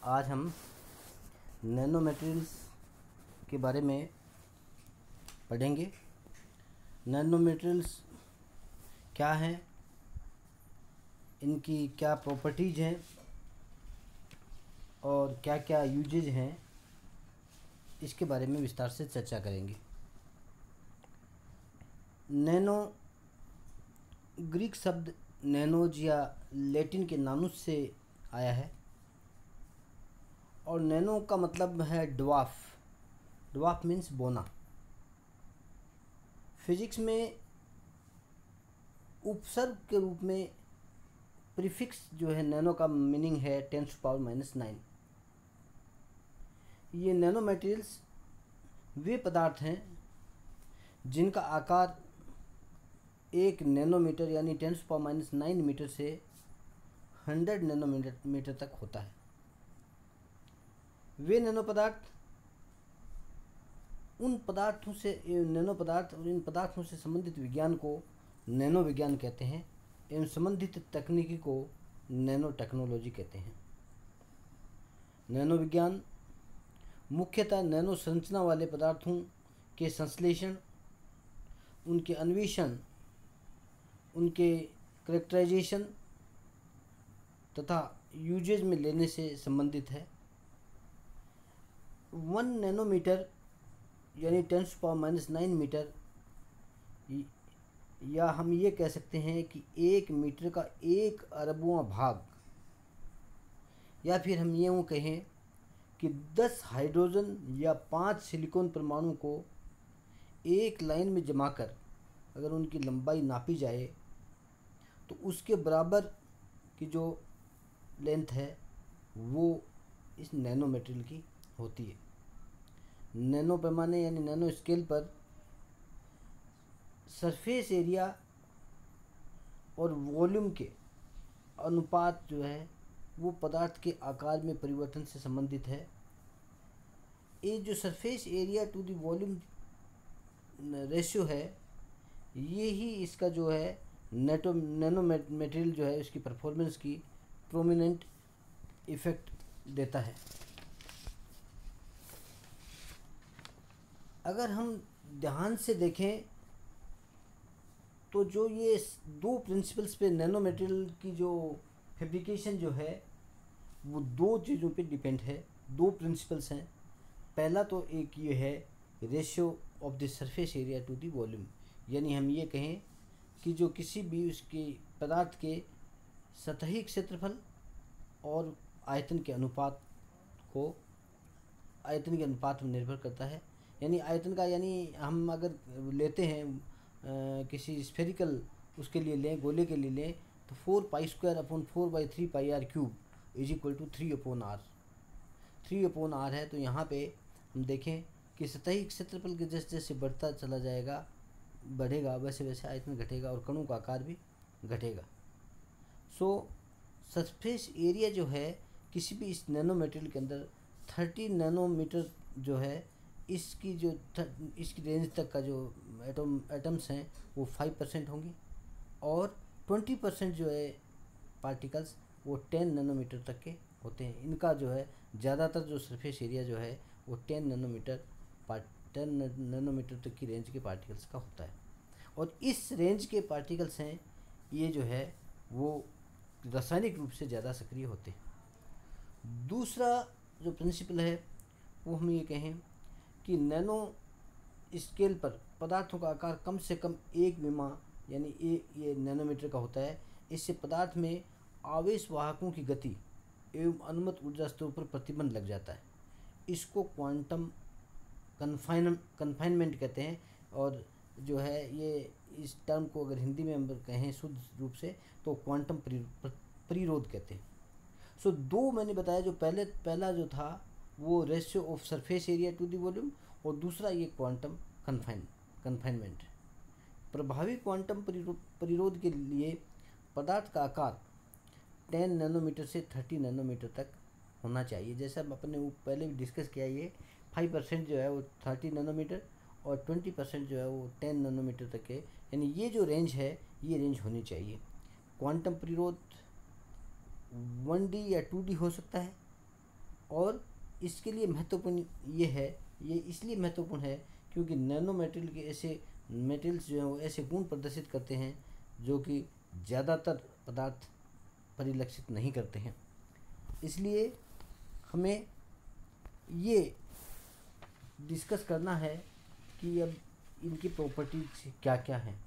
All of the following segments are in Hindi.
आज हम नैनो मटेरियल्स के बारे में पढ़ेंगे। नैनो मटेरियल्स क्या हैं, इनकी क्या प्रॉपर्टीज़ हैं और क्या क्या यूजेज हैं, इसके बारे में विस्तार से चर्चा करेंगे। नैनो ग्रीक शब्द नैनोज या लैटिन के नानुस से आया है और नैनो का मतलब है ड्वार्फ। ड्वार्फ मीन्स बोना। फिजिक्स में उपसर्ग के रूप में प्रीफिक्स जो है नैनो का मीनिंग है 10⁻⁹। ये नैनो मटेरियल्स वे पदार्थ हैं जिनका आकार 1 नैनोमीटर यानी 10⁻⁹ मीटर से 100 नैनोमीटर तक होता है। वे नैनो पदार्थ नैनो पदार्थ और इन पदार्थों से संबंधित विज्ञान को नैनो विज्ञान कहते हैं एवं संबंधित तकनीकी को नैनो टेक्नोलॉजी कहते हैं। नैनो विज्ञान मुख्यतः नैनो संरचना वाले पदार्थों के संश्लेषण, उनके अन्वेषण, उनके कैरेक्टराइजेशन तथा यूजेज में लेने से संबंधित है। 1 नैनोमीटर यानी 10⁻⁹ मीटर, या हम ये कह सकते हैं कि 1 मीटर का 1 अरबवां भाग, या फिर हम यूँ कहें कि 10 हाइड्रोजन या 5 सिलिकॉन परमाणु को एक लाइन में जमा कर अगर उनकी लंबाई नापी जाए तो उसके बराबर की जो लेंथ है वो इस नैनो मटेरियल की होती है। नैनो पैमाने यानी नैनो स्केल पर सरफेस एरिया और वॉल्यूम के अनुपात जो है वो पदार्थ के आकार में परिवर्तन से संबंधित है। ये जो surface area to the volume ratio है, ये ही इसका जो है नैनो मटेरियल जो है उसकी परफॉर्मेंस की प्रोमिनेंट इफ़ेक्ट देता है। अगर हम ध्यान से देखें तो जो ये 2 प्रिंसिपल्स पे नैनो मटेरियल की जो फैब्रिकेशन जो है वो 2 चीज़ों पे डिपेंड है। 2 प्रिंसिपल्स हैं। पहला तो एक ये है ratio of the surface area to the volume, यानी हम ये कहें कि जो किसी भी उसके पदार्थ के सतही क्षेत्रफल और आयतन के अनुपात में निर्भर करता है। यानी आयतन का, यानी हम अगर लेते हैं किसी स्फेरिकल उसके लिए लें, गोले के लिए लें, तो 4π²/4/3πr³ = 3/r। 3/r है। तो यहाँ पे हम देखें कि सतही क्षेत्रफल के जैसे जैसे बढ़ेगा वैसे वैसे आयतन घटेगा और कणों का आकार भी घटेगा। सरफेस एरिया जो है किसी भी इस नैनो मटेरियल के अंदर 30 नैनोमीटर जो है इसकी रेंज तक का जो एटम्स हैं वो 5% होंगे और 20% जो है पार्टिकल्स वो 10 नैनोमीटर तक के होते हैं। इनका जो है ज़्यादातर जो सरफेस एरिया जो है वो 10 नैनोमीटर तक की रेंज के पार्टिकल्स का होता है। और इस रेंज के पार्टिकल्स हैं ये जो है वो रासायनिक रूप से ज़्यादा सक्रिय होते हैं। दूसरा जो प्रिंसिपल है वो हम ये कहें कि नैनो स्केल पर पदार्थों का आकार कम से कम 1 मिमा यानी ये नैनोमीटर का होता है। इससे पदार्थ में आवेश वाहकों की गति एवं अनुमत ऊर्जा स्तर पर प्रतिबंध लग जाता है। इसको क्वांटम कन्फाइनमेंट कहते हैं। और जो है ये इस टर्म को अगर हिंदी में हम कहें शुद्ध रूप से तो क्वांटम परिरोध कहते हैं। 2 मैंने बताया, जो पहला जो था वो ratio of surface area to the volume और दूसरा ये क्वांटम कन्फाइनमेंट। प्रभावी क्वांटम परिरोध के लिए पदार्थ का आकार 10 नैनोमीटर से 30 नैनोमीटर तक होना चाहिए। जैसे हम अपने पहले भी डिस्कस किया, ये 5% जो है वो 30 नैनोमीटर और 20% जो है वो 10 नैनोमीटर तक है। यानी ये जो रेंज है ये रेंज होनी चाहिए। क्वांटम परिरोध 1D या 2D हो सकता है और इसके लिए महत्वपूर्ण ये है, ये इसलिए महत्वपूर्ण है क्योंकि नैनो मटेरियल के ऐसे मटेरियल्स जो हैं वो ऐसे गुण प्रदर्शित करते हैं जो कि ज़्यादातर पदार्थ परिलक्षित नहीं करते हैं। इसलिए हमें ये डिस्कस करना है कि अब इनकी प्रॉपर्टीज क्या क्या हैं।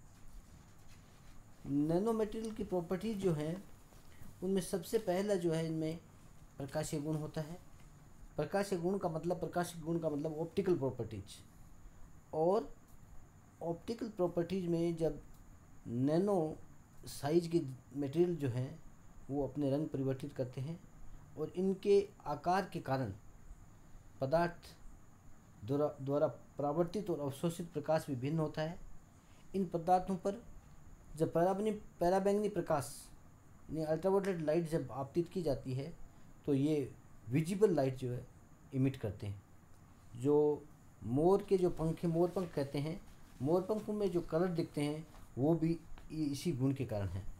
नैनो मटेरियल की प्रॉपर्टीज जो हैं उनमें सबसे पहला जो है इनमें प्रकाशीय गुण होता है। प्रकाशीय गुण का मतलब ऑप्टिकल प्रॉपर्टीज। और ऑप्टिकल प्रॉपर्टीज में जब नैनो साइज के मटेरियल जो हैं वो अपने रंग परिवर्तित करते हैं और इनके आकार के कारण पदार्थ द्वारा परावर्तित और अवशोषित प्रकाश भी भिन्न होता है। इन पदार्थों पर जब पराबैंगनी प्रकाश यानी अल्ट्रावायलेट लाइट जब आपतित की जाती है तो ये विजिबल लाइट जो है इमिट करते हैं। जो मोर के जो पंख मोरपंख कहते हैं, मोरपंखों में जो कलर दिखते हैं वो भी इसी गुण के कारण है।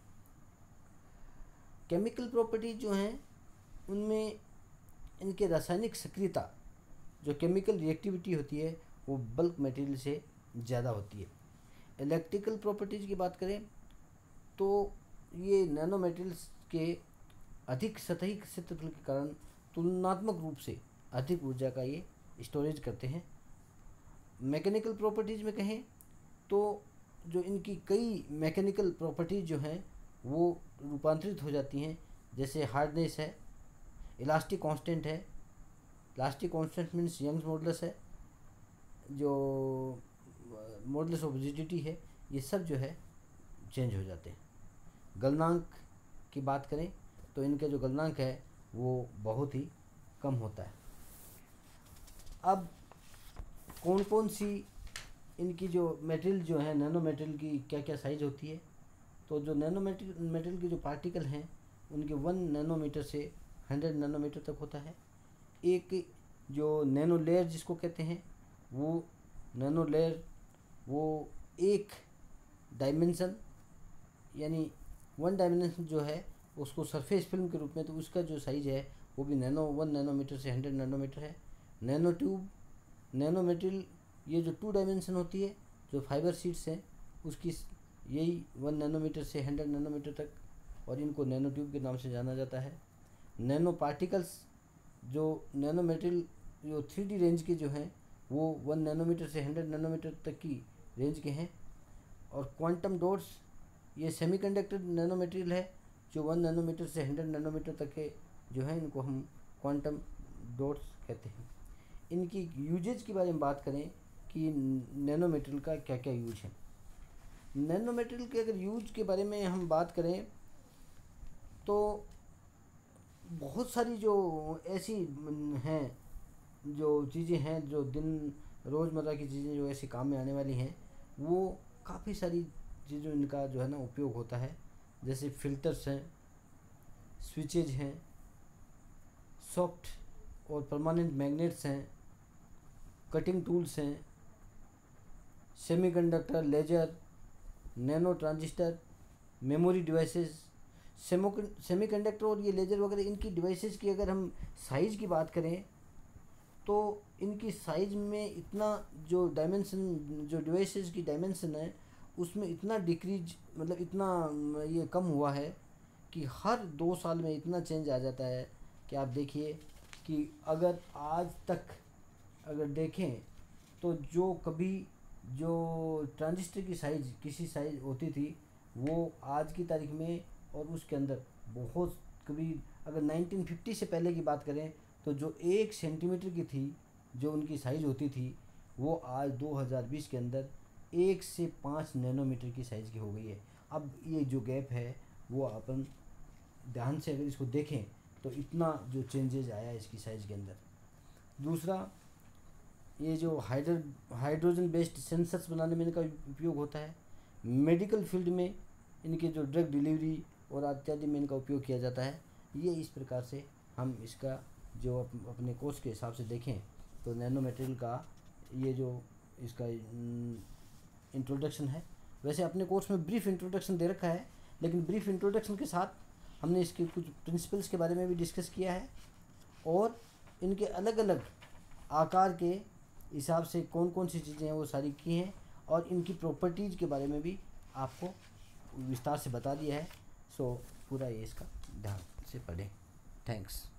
केमिकल प्रॉपर्टीज जो हैं उनमें इनके रासायनिक सक्रियता, जो केमिकल रिएक्टिविटी होती है वो बल्क मटेरियल से ज़्यादा होती है। इलेक्ट्रिकल प्रॉपर्टीज़ की बात करें तो ये नैनो मटेरियल्स के अधिक सतही क्षेत्रफल के कारण तुलनात्मक रूप से अधिक ऊर्जा का ये स्टोरेज करते हैं। मैकेनिकल प्रॉपर्टीज़ में कहें तो जो इनकी कई मैकेनिकल प्रॉपर्टीज़ जो हैं वो रूपांतरित हो जाती हैं, जैसे हार्डनेस है, इलास्टिक कांस्टेंट है। Elastic constant means Young's modulus है, जो मॉडुलस ऑफ रिजिडिटी है, ये सब जो है चेंज हो जाते हैं। गलनांक की बात करें तो इनका जो गलनांक है वो बहुत ही कम होता है। अब कौन कौन सी इनकी जो मटेरियल जो है नैनो मटेरियल की क्या क्या साइज होती है, तो जो नैनो मटेरियल की जो पार्टिकल हैं उनके 1 नैनोमीटर से 100 नैनोमीटर तक होता है। एक जो नैनो लेयर जिसको कहते हैं वो नैनो लेयर वो एक डायमेंशन यानी 1 डायमेंशन जो है उसको सरफेस फिल्म के रूप में, तो उसका जो साइज है वो भी 1 नैनोमीटर से 100 नैनोमीटर है। नैनो ट्यूब, नैनो मटेरियल ये जो 2 डायमेंशन होती है जो फाइबर शीट्स हैं उसकी यही 1 नैनोमीटर से 100 नैनोमीटर तक, और इनको नैनो ट्यूब के नाम से जाना जाता है। नैनो पार्टिकल्स जो नैनो मटेरियल जो 3D रेंज के जो हैं वो 1 नैनोमीटर से 100 नैनोमीटर तक की रेंज के हैं। और क्वांटम डॉट्स ये सेमीकंडक्टर नैनो मटेरियल है जो 1 नैनोमीटर से 100 नैनोमीटर तक के जो है इनको हम क्वांटम डॉट्स कहते हैं। इनकी यूजेज के बारे में बात करें कि नैनो मटेरियल का क्या क्या यूज है। नैनो मटेरियल के अगर यूज के बारे में हम बात करें तो बहुत सारी जो ऐसी हैं जो चीज़ें हैं जो दिन रोज़मर्रा की चीज़ें जो ऐसे काम में आने वाली हैं वो काफ़ी सारी चीज़ों इनका जो है ना उपयोग होता है। जैसे फिल्टर्स हैं, स्विचेज हैं, सॉफ्ट और परमानेंट मैग्नेट्स हैं, कटिंग टूल्स हैं, semiconductor, laser, nano transistor, memory devices. Semiconductor और ये लेजर वगैरह इनकी डिवाइसेस की अगर हम साइज़ की बात करें तो इनकी साइज़ में इतना जो डायमेंशन जो डिवाइसेस की डायमेंशन है उसमें इतना डिक्रीज मतलब इतना ये कम हुआ है कि हर 2 साल में इतना चेंज आ जाता है कि आप देखिए कि अगर आज तक अगर देखें तो जो कभी जो ट्रांजिस्टर की साइज़ किसी साइज़ होती थी वो आज की तारीख में और उसके अंदर बहुत कभी अगर 1950 से पहले की बात करें तो जो 1 सेंटीमीटर की थी जो उनकी साइज़ होती थी वो आज 2020 के अंदर 1 से 5 नैनोमीटर की साइज़ की हो गई है। अब ये जो गैप है वो अपन ध्यान से अगर इसको देखें तो इतना जो चेंजेज आया है इसकी साइज़ के अंदर। दूसरा, ये जो हाइड्रोजन बेस्ड सेंसर्स बनाने में इनका उपयोग होता है। मेडिकल फील्ड में इनके जो ड्रग डिलीवरी और इत्यादि में इनका उपयोग किया जाता है। ये इस प्रकार से हम इसका जो अपने कोर्स के हिसाब से देखें तो नैनो मटेरियल का ये जो इसका इंट्रोडक्शन है। वैसे अपने कोर्स में ब्रीफ इंट्रोडक्शन दे रखा है, लेकिन ब्रीफ इंट्रोडक्शन के साथ हमने इसके कुछ प्रिंसिपल्स के बारे में भी डिस्कस किया है और इनके अलग अलग आकार के हिसाब से कौन कौन सी चीज़ें हैं वो सारी की हैं, और इनकी प्रॉपर्टीज़ के बारे में भी आपको विस्तार से बता दिया है। सो पूरा ये इसका ध्यान से पढ़ें। थैंक्स।